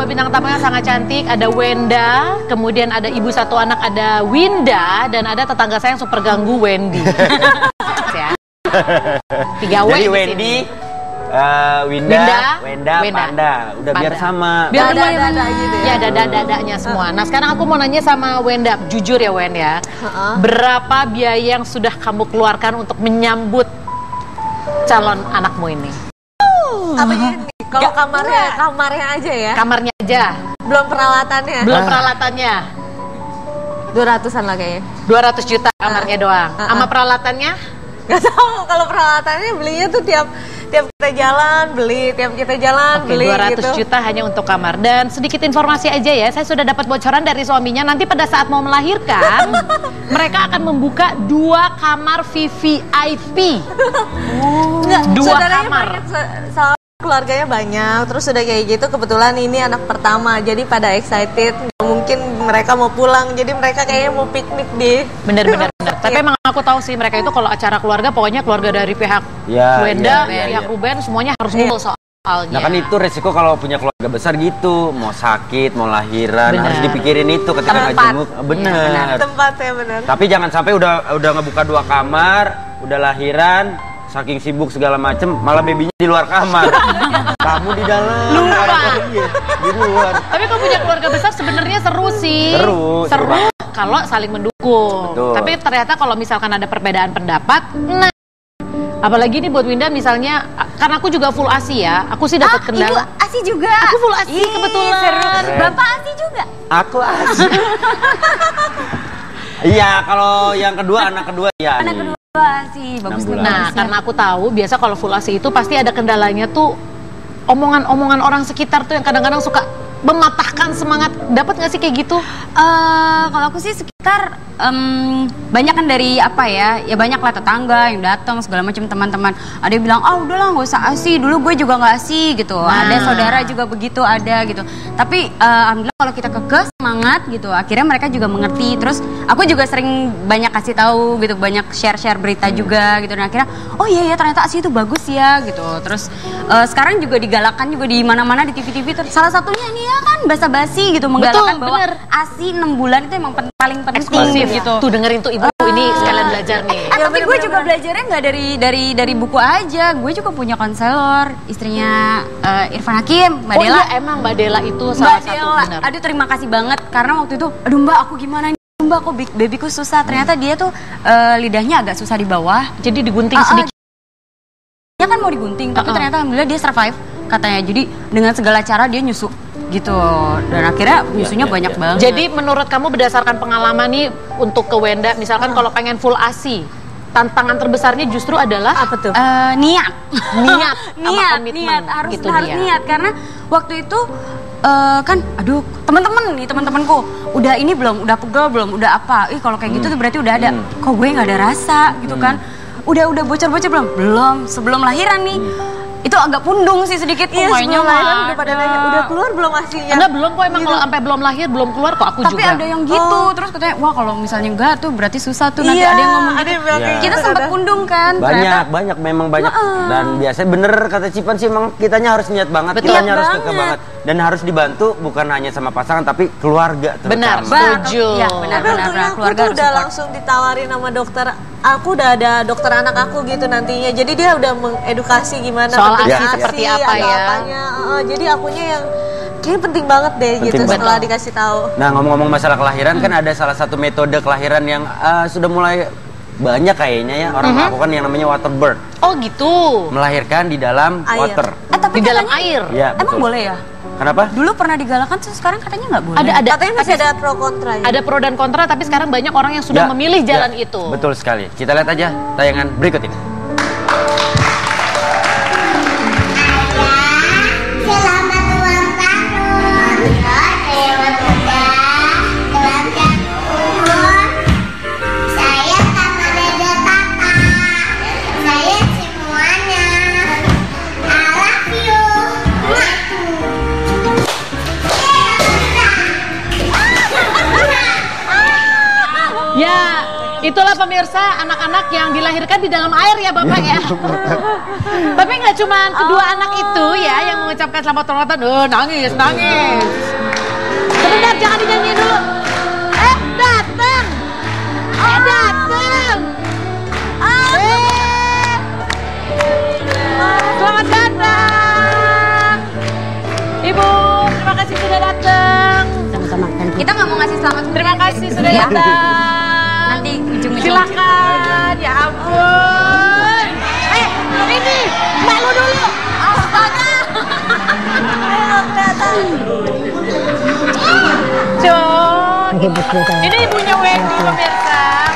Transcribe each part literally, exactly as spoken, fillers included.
dua bintang tamu yang sangat cantik. Ada Wenda, kemudian ada ibu satu anak, ada Winda, dan ada tetangga saya yang super ganggu, Wendy. Ya. Tiga W. Jadi Wendy, uh, Winda, Winda, Wenda, Wenda, Panda. Udah Panda. biar sama. Biar dada, dada gitu ya. Ya, dada-dadanya semua. Nah, sekarang aku mau nanya sama Wenda, jujur ya Wen ya. Uh-uh. Berapa biaya yang sudah kamu keluarkan untuk menyambut calon anakmu ini? Apa ini? Kalau kamarnya, kamarnya aja ya. Kamarnya aja. Belum peralatannya. Belum Ah. peralatannya. dua ratusan lah kayaknya. dua ratus juta kamarnya doang. Uh-uh. Sama peralatannya? Gak tahu kalau peralatannya belinya tuh tiap tiap kita jalan beli, tiap kita jalan Oke, beli dua ratus gitu. juta hanya untuk kamar. Dan sedikit informasi aja ya, saya sudah dapat bocoran dari suaminya. Nanti pada saat mau melahirkan, mereka akan membuka dua kamar V V I P. Enggak, Dua saudaranya kamar. banyak, so- soal keluarganya banyak. Terus udah kayak gitu, kebetulan ini anak pertama, jadi pada excited. Nggak mungkin mereka mau pulang, jadi mereka kayaknya mau piknik di. Bener-bener. Tapi emang aku tahu sih mereka itu kalau acara keluarga, pokoknya keluarga dari pihak Ya, Wenda, ya, ya, pihak ya. Ruben, semuanya harus ngumpul soalnya. Nah kan itu resiko kalau punya keluarga besar gitu, mau sakit, mau lahiran, Bener. harus dipikirin itu ketika nggak Tempat. jenguk. Bener. Tempatnya bener. Tapi jangan sampai udah udah ngebuka dua kamar, udah lahiran, saking sibuk segala macem, malah babynya di luar kamar. Kamu di dalam. Lupa. orang- iya, di luar. Tapi kalau punya keluarga besar sebenarnya seru sih. Seru, seru Seru banget. kalau saling mendukung. Betul. Tapi ternyata kalau misalkan ada perbedaan pendapat, nah apalagi nih buat Winda misalnya, karena aku juga full A S I ya, aku sih dapat Ah, kendala. Ibu ASI juga. Aku full A S I Ih, kebetulan. seru. Keren. Bapak ASI juga. Aku asik. Iya, kalau yang kedua anak kedua ya. Anak nih. kedua ASI, bagus Enam bulan. nih. Nah, bagusnya. karena aku tahu biasa kalau full A S I itu pasti ada kendalanya tuh omongan-omongan orang sekitar tuh yang kadang-kadang suka mematahkan semangat. Dapat nggak sih kayak gitu? Eh, kalau aku sih sekitar em, banyak kan dari apa ya, ya banyak lah tetangga yang datang segala macam teman-teman. Ada yang bilang, ah udahlah nggak usah ASI, dulu gue juga nggak ASI gitu. Nah. Ada saudara juga begitu ada gitu. Tapi eh, alhamdulillah kalau kita kekeh semangat gitu, akhirnya mereka juga mengerti. Terus aku juga sering banyak kasih tahu gitu, banyak share-share berita juga gitu. Dan akhirnya, oh iya ya ternyata ASI itu bagus ya gitu. Terus eh, sekarang juga digalakan juga di mana-mana di T V-T V. Terus salah satunya nih ya kan basa-basi gitu, menggalakkan Betul, bahwa bener. ASI enam bulan itu emang pen- paling penting Eksklusif gitu. Tuh dengerin tuh ibu ini sekalian belajar nih. Eh, Ya, tapi gue bener-bener. juga belajarnya nggak dari dari dari buku aja. Gue juga punya konselor, istrinya eh, Irfan Hakim, Mbak Oh Dela. iya emang Mbak Dela itu Mbak salah satu Dela, benar. aduh terima kasih banget karena waktu itu, aduh Mbak aku gimana nih Mbak, kok bi- babyku susah. Ternyata dia tuh eh, lidahnya agak susah di bawah. Jadi digunting Ah, ah, sedikit. Dia kan mau digunting, tapi Uh-uh. ternyata alhamdulillah dia survive katanya. Jadi dengan segala cara dia nyusu gitu. Dan akhirnya nyusunya ya, banyak ya. banget. Jadi menurut kamu berdasarkan pengalaman nih untuk ke Wenda, misalkan kalau pengen full A S I, tantangan terbesarnya justru adalah Apa tuh? Eh, niat, Niat sama niat, komitmen, niat harus gitu harus dia. niat karena waktu itu eh, kan, aduh teman-teman nih teman-temanku udah ini belum, udah pegel belum, udah apa? Ih kalau kayak gitu tuh berarti udah ada. Hmm. Kok gue nggak ada rasa gitu kan? Udah udah bocor-bocor belum? Belum. Sebelum lahiran nih, itu agak pundung sih sedikit. Iya, Oh, kayaknya sebelum lahiran nggak udah pada ada. nanya, udah keluar belum ASInya? Enggak belum kok emang kalau sampai belum lahir belum keluar kok aku Tapi juga. ada yang gitu, Oh. terus katanya, wah kalau misalnya enggak tuh berarti susah tuh nanti Iya, ada yang ngomong ada gitu. yang bilang kayak Kita gitu, sempat ada. pundung kan, Banyak, ternyata banyak memang banyak. Dan biasanya bener kata Cipan sih, emang kitanya harus niat banget, Betul kitanya harus kekeh banget. banget. Dan harus dibantu bukan hanya sama pasangan tapi keluarga Benar, terutama. setuju. Ya, benar. Tapi untungnya aku keluarga tuh harus udah support. langsung ditawarin sama dokter. Aku udah ada dokter anak aku gitu nantinya. Jadi dia udah mengedukasi gimana Soal penting ASI seperti apa ada ya. apanya. Heeh, jadi akunya yang kayaknya penting banget deh Penting gitu banget. setelah dikasih tahu. Nah ngomong-ngomong masalah kelahiran kan ada salah satu metode kelahiran yang eh, sudah mulai banyak kayaknya ya orang melakukan yang namanya water birth, Oh gitu. melahirkan di dalam Air. water. Eh, tapi Di dalam katanya- air. Ya, Emang betul. boleh ya? Kenapa? Dulu pernah digalakan, terus sekarang katanya nggak boleh. Ada ada Katanya masih ada pro kontra ya. ada pro dan kontra tapi sekarang banyak orang yang sudah Ya, memilih jalan ya, itu. Betul sekali. Kita lihat aja tayangan berikut ini. Selamat ulang tahun, Dewa Muda, panjang umur. Saya Tata Deda Tata. Saya semuanya. I love you. Ya, Itulah pemirsa anak-anak yang dilahirkan di dalam air ya Bapak ya. Tapi nggak cuma kedua oh. anak itu ya yang mengucapkan selamat ulang tahun. Oh, nangis, nangis. Sebentar, jangan dinyanyiin dulu. Eh, datang. Eh, datang. Eh. Selamat datang. Ibu, terima kasih sudah datang. Sama-sama. Kita nggak mau ngasih selamat. Terima kasih sudah datang. Nanti ujung-ujung. Silakan, ya ampun. Eh, ini mbak lu dulu. Astaga. Ayo kelihatan. Cok. Ini ibunya Wendy pemirsa.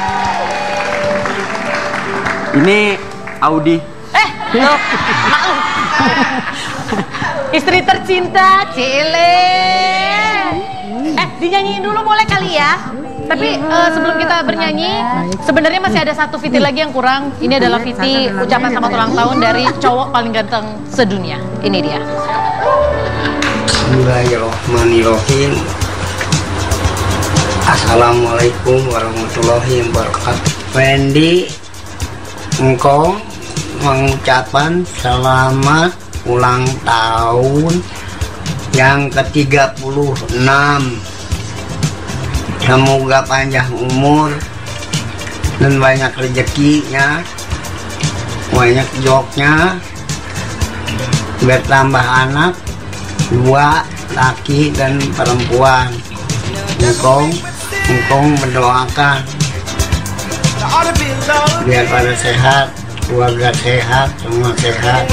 Ini Audi. Eh, loh, maklum. Istri tercinta, Cile. Eh, dinyanyiin dulu boleh kali ya? Tapi uh, sebelum kita bernyanyi, sebenarnya masih ada satu Viti lagi yang kurang. Ini adalah Viti ucapan selamat ulang tahun dari cowok paling ganteng sedunia. Ini dia. Bismillahirrahmanirrahim. Assalamualaikum warahmatullahi wabarakatuh. Wendy, engkau mengucapkan selamat ulang tahun yang ke tiga puluh enam. Semoga panjang umur dan banyak rezekinya, banyak joknya, bertambah anak dua, laki dan perempuan. Engkau, engkau mendoakan biar pada sehat, keluarga sehat, semua sehat.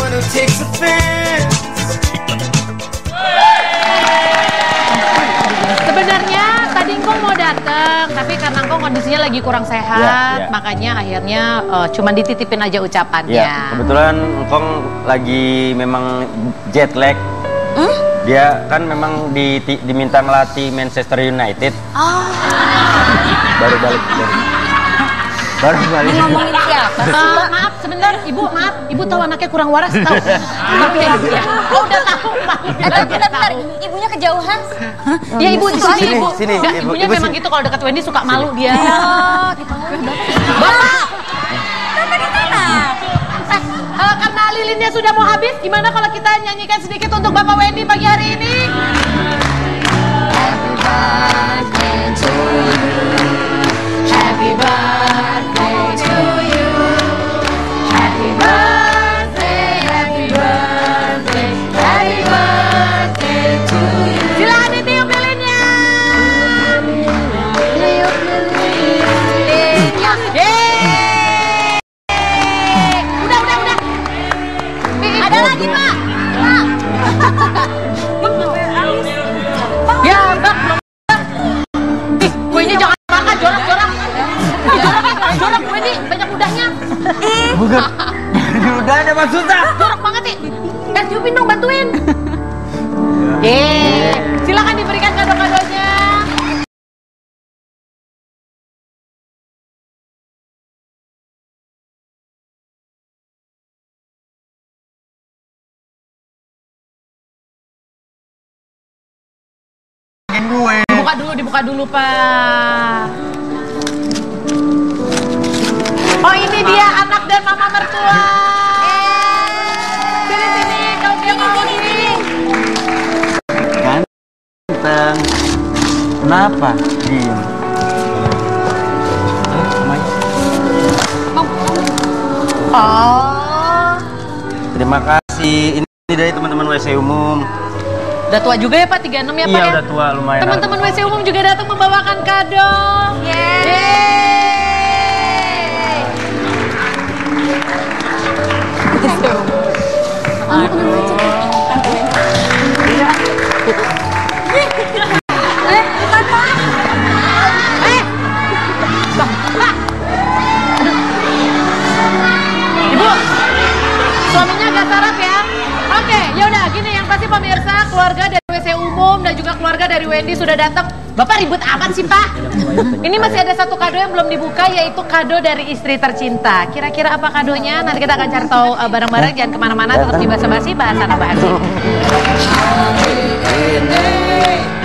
Sebenarnya tadi engkau mau datang, tapi karena engkau kondisinya lagi kurang sehat, ya, ya. makanya akhirnya uh, cuma dititipin aja ucapannya. Ya, kebetulan engkau lagi memang jet lag. Hmm? Dia kan memang di, di, diminta melatih Manchester United. Oh. Baru balik dari. Baru balik. Ngomongin siapa? Uh, maaf sebentar, Ibu, maaf. Ibu tahu anaknya kurang waras tahu. Oke, ya. Oh, udah tahu. Eh, bentar, bentar. Ibunya kejauhan. Ya, Ibu di sini, sini, Ibu. Sini, Nggak, Ibu, ibunya Ibu, memang sini. gitu kalau dekat Wendy suka malu dia. Iya, gitu. Bapak. Bapak di mana? Eh, uh, karena lilinnya sudah mau habis, gimana kalau kita nyanyikan sedikit untuk Bapak Wendy pagi hari ini? Happy birthday to you. Happy birthday to you. Happy birthday, happy birthday, happy birthday to you. Silakan ditiup lilinnya. Tiup lilinnya. Yeay. Udah, udah, udah. Ada lagi, Pak. Pak. Ya, Mbak. Ih, kuenya jangan makan, jorok-jorok. Jorok, jorok kue ini, banyak udahnya. Bukan. Udah ada maksudnya. Jorok banget nih. Eh, tiupin dong, bantuin. Yeay. Silakan diberikan kado-kadonya. Dibuka dulu, dibuka dulu, Pak. Oh, ini dia anak dan mama mertua. Sini, sini, kau dia mau ini. Ganteng. Kenapa? Diem. Oh. Terima kasih. Ini dari teman-teman W C umum. Udah tua juga ya Pak, tiga puluh enam ya Pak iya, ya? udah tua lumayan. Teman-teman W C umum juga datang membawakan kado. Yeay. Yeay. Ibu, suaminya agak sarap ya? Oke, yaudah gini yang pasti pemirsa, keluarga dari W C umum dan juga keluarga dari Wendy sudah datang. Bapak ribut amat sih Pak? Ini masih ada satu kado yang belum dibuka, yaitu kado dari istri tercinta. Kira-kira apa kadonya? Nanti kita akan cari tahu uh, bareng-bareng. Jangan kemana-mana, tetap di Basa Basi, bahasa Basi.